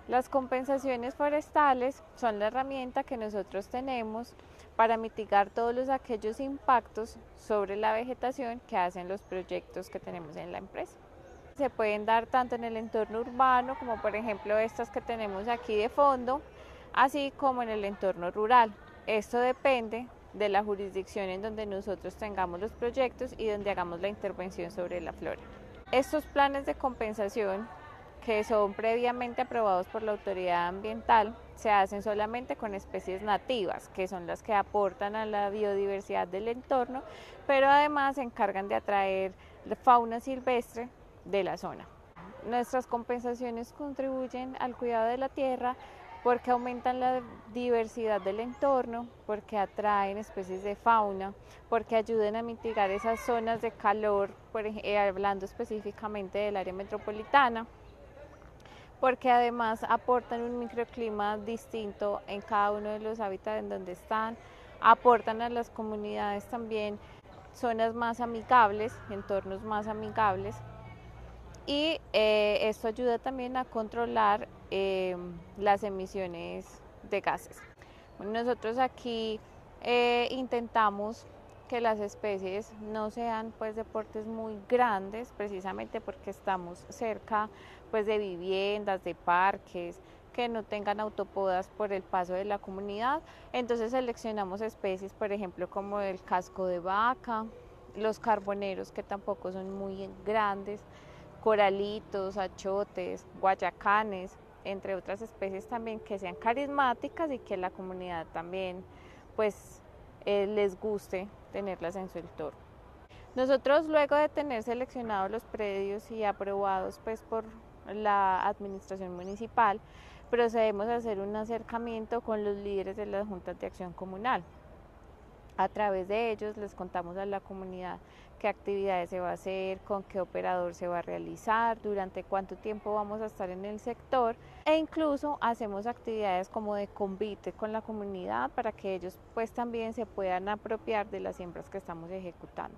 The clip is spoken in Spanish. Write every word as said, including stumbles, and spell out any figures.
Las compensaciones forestales son la herramienta que nosotros tenemos para mitigar todos los, aquellos impactos sobre la vegetación que hacen los proyectos que tenemos en la empresa. Se pueden dar tanto en el entorno urbano, como por ejemplo estas que tenemos aquí de fondo, así como en el entorno rural. Esto depende de la jurisdicción en donde nosotros tengamos los proyectos y donde hagamos la intervención sobre la flora. Estos planes de compensación, que son previamente aprobados por la autoridad ambiental, se hacen solamente con especies nativas, que son las que aportan a la biodiversidad del entorno, pero además se encargan de atraer fauna silvestre de la zona. Nuestras compensaciones contribuyen al cuidado de la tierra porque aumentan la diversidad del entorno, porque atraen especies de fauna, porque ayudan a mitigar esas zonas de calor, por ejemplo, hablando específicamente del área metropolitana, porque además aportan un microclima distinto en cada uno de los hábitats en donde están, aportan a las comunidades también zonas más amigables, entornos más amigables, y eh, esto ayuda también a controlar eh, las emisiones de gases. Nosotros aquí eh, intentamos que las especies no sean pues de portes muy grandes, precisamente porque estamos cerca pues de viviendas, de parques, que no tengan autopodas por el paso de la comunidad. Entonces seleccionamos especies, por ejemplo, como el casco de vaca, los carboneros, que tampoco son muy grandes, coralitos, achotes, guayacanes, entre otras especies también que sean carismáticas y que la comunidad también pues eh, les guste tenerlas en su entorno. Nosotros, luego de tener seleccionados los predios y aprobados pues por la administración municipal, procedemos a hacer un acercamiento con los líderes de las juntas de acción comunal. A través de ellos les contamos a la comunidad qué actividades se va a hacer, con qué operador se va a realizar, durante cuánto tiempo vamos a estar en el sector, e incluso hacemos actividades como de convite con la comunidad para que ellos pues también se puedan apropiar de las siembras que estamos ejecutando.